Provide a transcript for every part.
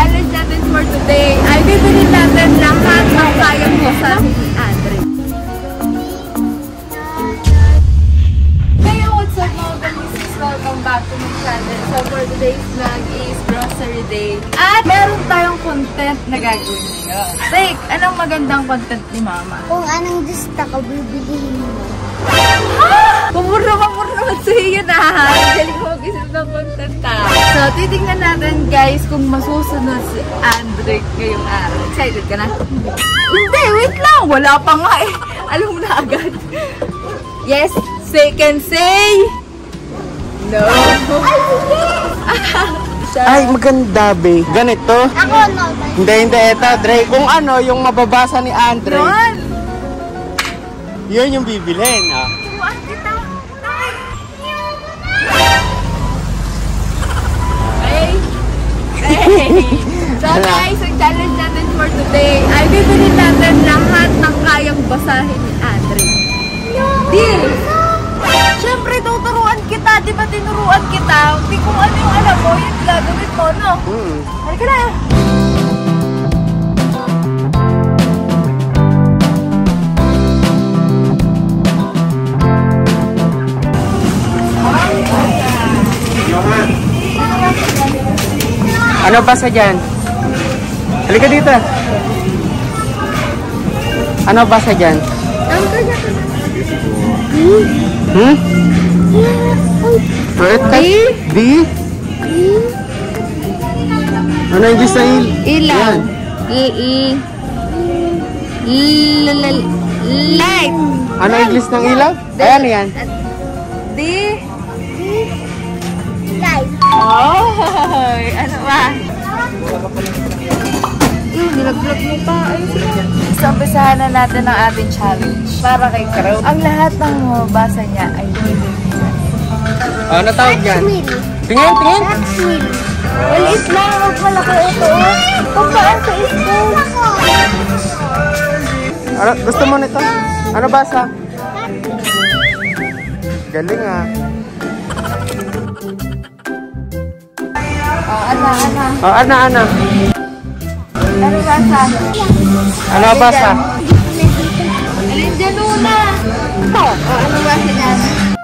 challenge natin for today ay bibili natin lahat ng kayang basahin ni Andre. Kaya what's up mga kamisis? Welcome back to my channel. So for today's vlog is grocery day. At meron tayong content na gagawin ngayon. Like, anong magandang content ni Mama? Kung anong gusto ko, bibilihin mo. Pumuro naman sa iyo na. Galing mo mag-isip ng content ka. So, titignan natin guys kung masusunod si Andre ngayong araw. Excited ka na? Hindi, wait lang. Wala pa nga eh. Alam mo na agad. Yes, can say no. Ay, maganda, be. Ganito. Ako, no. Hindi, eto, Dre. Kung ano, yung mababasa ni Andre, yun yung bibilhin, ah. So guys, ang challenge natin for today ay bibili natin lahat ng kayang basahin ni Andre. Deal! Siyempre, tuturuan kita. Di ba tinuruan kita? Hindi kung ano yung alam mo, yung gagawin mo, no? Halika na! Ano basa dyan? Halika dito. Ano basa dyan? D? Ano yung gusto ng Ilaw. Light. Ano yung list ng ilaw? Ayan yan. D. Light. Oh, ano ba? Nilaglag mo pa. So, umpisahan na natin ang ating challenge para kay Crow. Ang lahat ng mababasa niya ay bibigyan. Ano tawag yan? Tingin. Maliit lang. Huwag malaki ito. Huwag ka sa school. Ano, gusto mo nito? Ano basa? Galing ah. Ana. Ano basa? Ano basa? Alin dyan una? Ano basa dyan?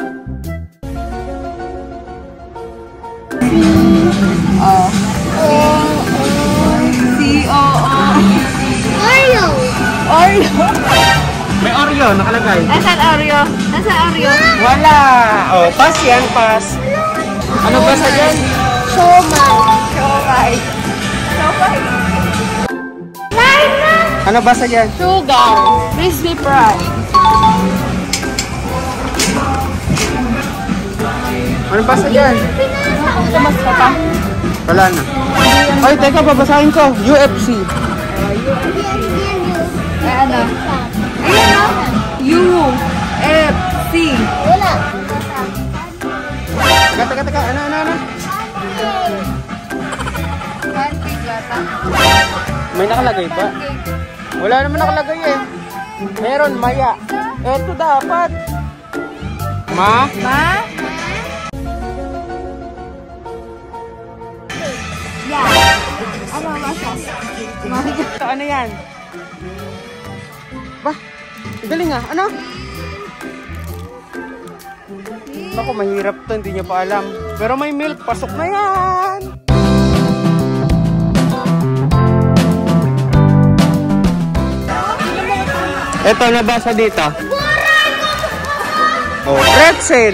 Oreo. May Oreo, nakalagay. Nasaan Oreo? Wala. Oh, pass yan, pass. Ano basa dyan? Siomay. Ano basa dyan? Sugar. Crispy fry. Ano basa dyan? Tumas ka pa? Wala na. Ay, teka, babasahin ko. UFC. Ano? Ayan o. UFC. Wala. Teka. Ano? Pancake yata. May nakalagay ba? Wala naman nakalagay eh. Meron, maya. Eto dapat. Ma? Yeah. Ano basa? Ano yan? Ba? Galing ah. Ano? Ako, mahirap to. Hindi niya pa alam. Pero may milk. Pasok na yan. Ito, nabasa dito. Oh, pretzel.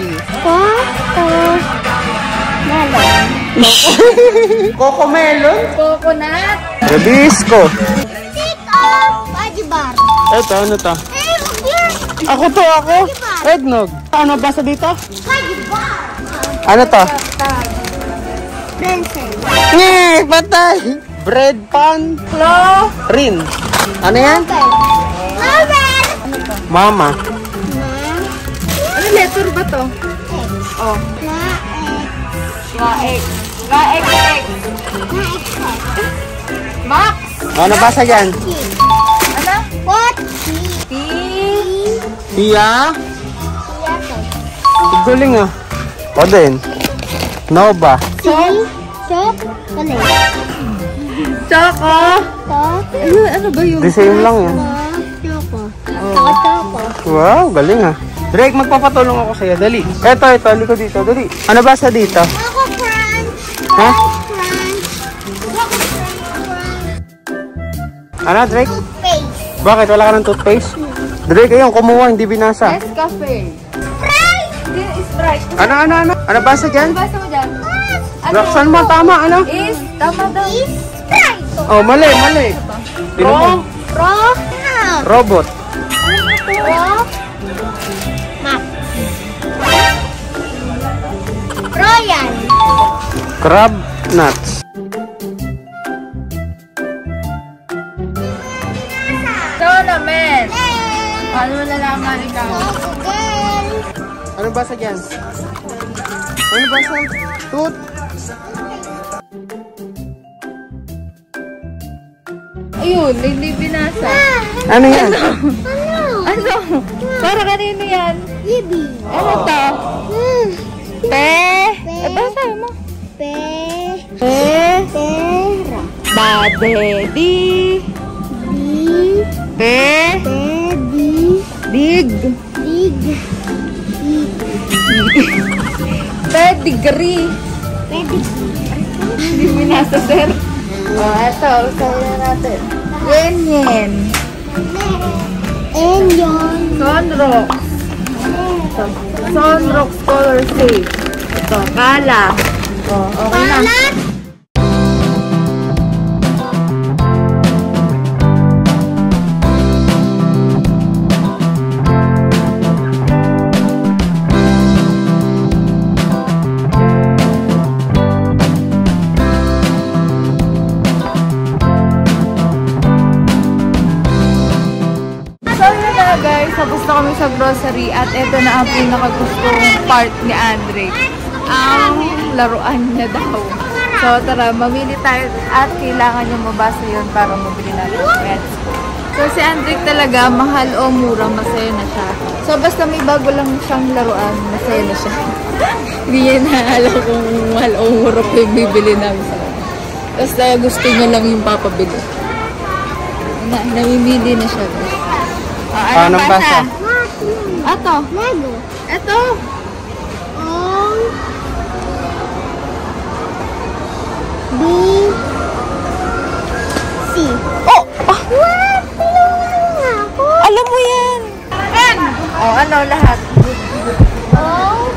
Coco melon. Coconut. Rabisco. Pajibar. Ito, ano to? Ako. Eggnog. Ano basa dito? Pajibar. Ano to? Pencil. Patay. Bread pan. Rin. Ano yan? Mama. Ano letter ba to? Oh. Gaek. Max. Ano basa dyan? Ano? What? Pia? Galing ah. O din. Nova. Chocolate. Choco. Ano ba yung... The same lang yan. Choco. Choco. Wow, galing ah. Drake, magpapatulong ako sa'yo. Dali. Eto, liko dito. Dali. Ano ba sa dito? Choco crunch. Ha? Crunch. Choco crunch. Ano, Drake? Face. Bakit? Wala ka ng toothpaste? Drake, ayun, kumuha, hindi binasa. Nescafe. Sprite. This is Sprite. Ano? Ano basa dyan? Basta mo dyan. Laksan mo, tama, ano? Is, tama daw. Sprite. Oh, mali. Tingnan mo. Rock. Robot. Rock. Map. Royal. Crab nuts. Tournament. Ano mo nalaman ikaw? Girl. Ano basa dyan? Ano basa? Tooth. Ayun, hindi binasa. Ano yan? Ano? Para kanino yan? Bibi. Ano to? Pe. Basa mo. Pe. Pe. Pera. Di. Di. Pe. Pedi. Dig. Dig. Pedigree. Pedi. Hindi binasa, sir. Eto. Kaya natin. Yen. Enyon. Sunrock. Sunrock Scholar Safe. Ito, kala. Okay na. Palat. So yun na guys, tapos na kami sa grocery at ito na ang pinakagustong part ni Andre. Ang laruan niya daw. So tara, mamili tayo at kailangan niya mabasa yun para mabili natin ang pets. So si Andre talaga, mahal o mura, masaya na siya. So basta may bago lang siyang laruan, masaya na siya. Hindi niya naalam kung mahal o mura pa yung bibili namin sa kanya. Basta gusto niya lang yung papabili. Namimili na siya guys. Anong basa? Ato. Lego. Ito. O. B. C. Oh! What? Tulungan nga ako. Alam mo yan. M. Oh, ano lahat? O.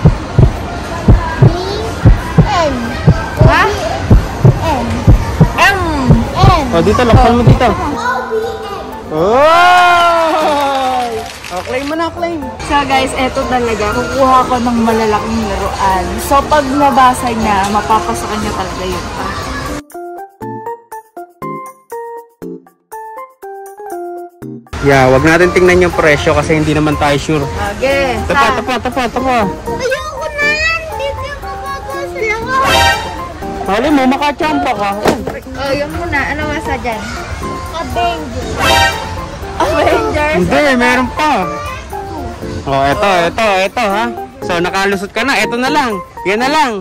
B. N. Ha? N. M. N. Oh, dito, laksan mo dito. O. B. N. Oh! Oh, claim mo na, claim. So guys, eto talaga. Kukuha ko ng malalaking laruan. So pag nabasa niya, mapapasa niya talaga yun pa. Yeah, wag natin tingnan yung presyo kasi hindi naman tayo sure. Okay. Tapa. Ayoko na. Hindi ko mababasa lang. Hali mo, makachampa ka. Oh, yun muna. Ano basa dyan? Avenger. Avengers. Hindi, meron pa. Oh, eto ha. So, nakalusot ka na. Eto na lang. Yan na lang.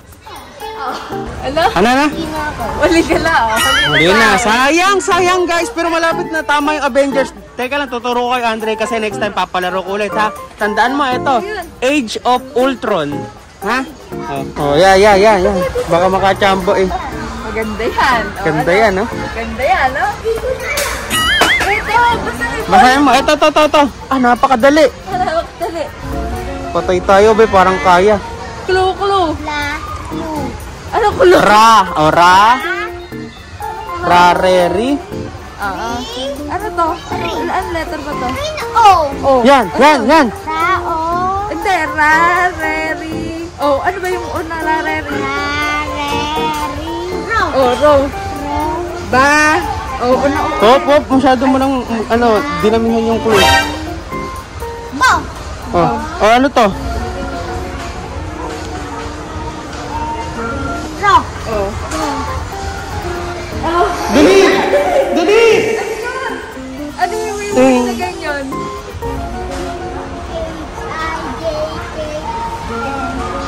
Ano? Ano na? Hindi na ako. Wali ka lang. Huli na. Sayang guys. Pero malapit na tama yung Avengers. Teka lang, tuturo ko kay Andre kasi next time papalaro ko ulit ha. Tandaan mo, eto. Age of Ultron. Ha? Oh, yeah. Baka makachampo eh. Maganda yan. Oh, Ganda yan, no? Maganda yan, no? Ito, basta ito. Basahin mo. Ito. Ah, napakadali. Halawak dali. Patay tayo, be. Parang kaya. Clue. La. Lu. Ano clue? Ra. O, ra. Rareri. Ano to? Ano letter ba to? O. Oh. Yan. Ra. O. Hindi, rareri. Oh, ano ba yung una rareri? Rareri. Ro. Oh, ro. Ba. Oh, una. Hop. Masyado mo lang, dinamihan yung clue. Bo. Oh, ano to? Ro. Oh. Dali! Ano yung may na ganyan?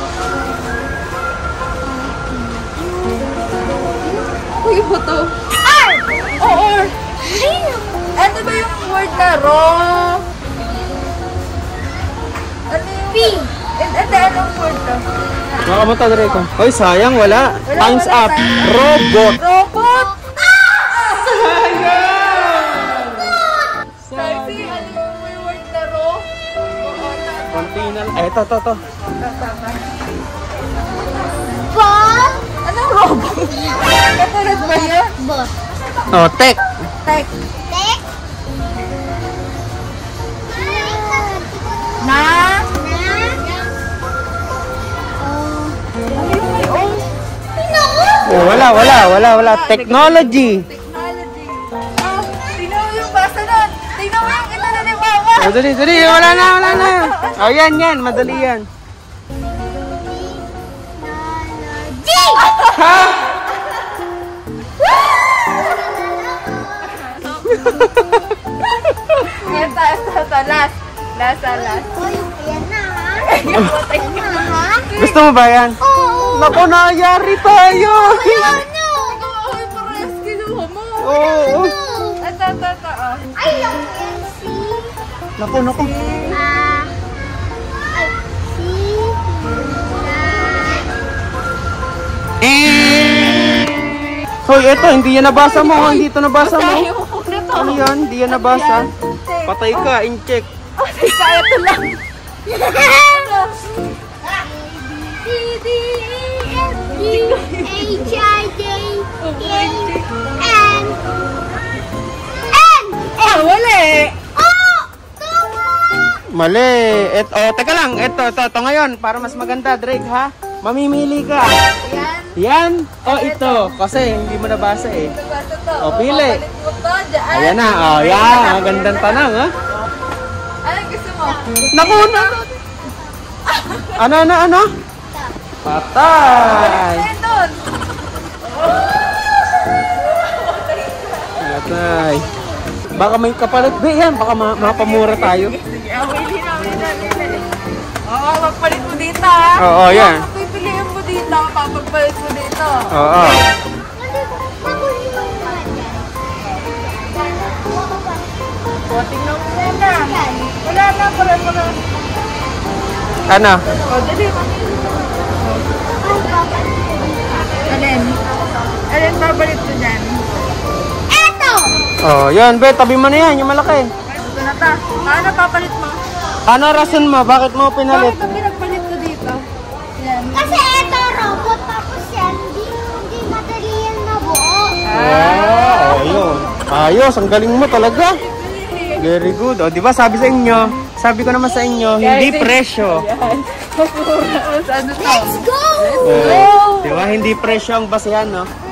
Uy, ba to? Oo. Ano ba yung word na raw? Ano yung... P. Ito, anong word to? Baka mo tadre ko. Hoy, sayang, wala. Wala, Time's wala up. tayo. Robot. Robot! Sayang! Kasi, ano yung word na raw? Oo, Konti na lang. Eto, to. Ball. anong robot? Katulad ba yan? Ball. Oh, tech. Tech. Tek. Na? Oh. Ano yung may own? Oh, wala. Technology. Technology. Ah, tingnan mo yung basa nun. Tingnan mo yung ito na ni Mama. Oh, dali. Wala na. Oh, yan. Madali yan. Technology. Ito. Last. Uy, ayan na ha. Ayun, patay Ayan niyo. na ha. Gusto mo ba yan? Oo. Naku, nayari tayo. Ano? Ay, parehas kinuha mo. Oo. Ito. Oh. Ay, yung MC. Naku. Ay, si. Hoy, eto, hindi yan nabasa mo. Hindi ito nabasa mo. Basahin mo muna to. Ano yan? Hindi yan nabasa. Patay ka, in-check. Kaya ito lang. Ano? C, D, E, F, G, H, I, J, K, N. N! Ah, wala. Oh! Tama! Mali. Teka lang. Ito ngayon. Para mas maganda, Drake, ha? Mamimili ka. Yan. Yan o ito. Kasi hindi mo nabasa eh. Basta to. O, pili. Papalit mo to. Dyan. Ayan na. O, yan. Magandang tanong, ha? Anong gusto mo? Naku, na. Ano? Patay. Ayan doon. Patay. Baka may kapalit. Be, yan. Baka mapamura tayo. Sige, wili na. Oo, magpalit mo dito ha. Oo, yan. Kung pipiliin mo dito, papagpalit mo dito. Oo. O, tingnan mo na. Wala na, para. Ano? O, dali. Alin, babalik mo dyan. Eto! Oh, yan. Be, tabi mo na yan. Yung malaki. Ito na ta. Paano papalit mo? Ano rason mo? Bakit mo pinalit? Bakit ang pinagpalit ko dito? Yan. Kasi eto robot tapos yan, hindi madali yan mabuo. Ayun. Ayos, ang galing mo talaga. Very good. O, di ba sabi ko naman sa inyo, hindi presyo. Yan. Ano to? Let's go! Di ba, hindi presyo ang basehan, no?